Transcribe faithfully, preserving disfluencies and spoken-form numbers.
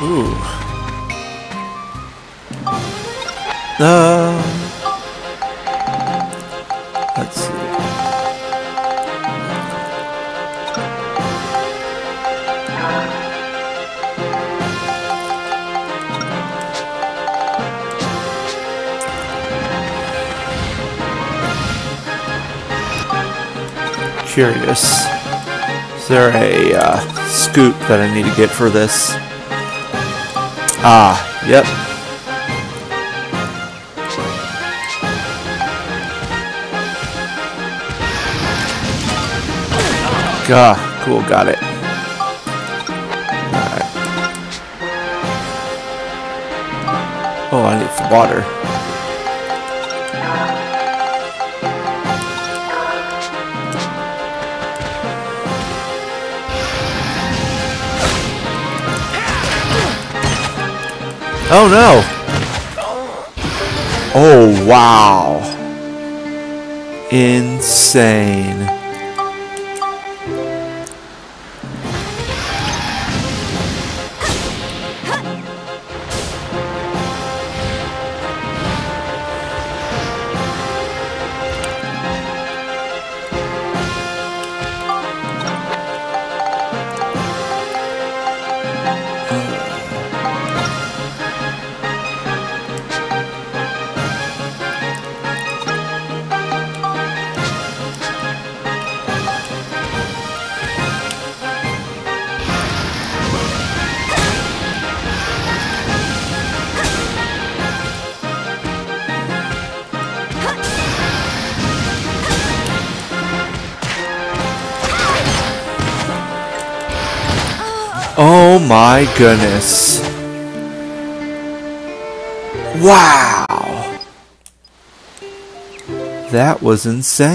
Ooh. Uh, let's see. Curious. Is there a uh, scoop that I need to get for this? Ah, yep. Gah, cool, got it. Alright. Oh, I need some water. Oh no! Oh wow! Insane. Oh my goodness. Wow. That was insane.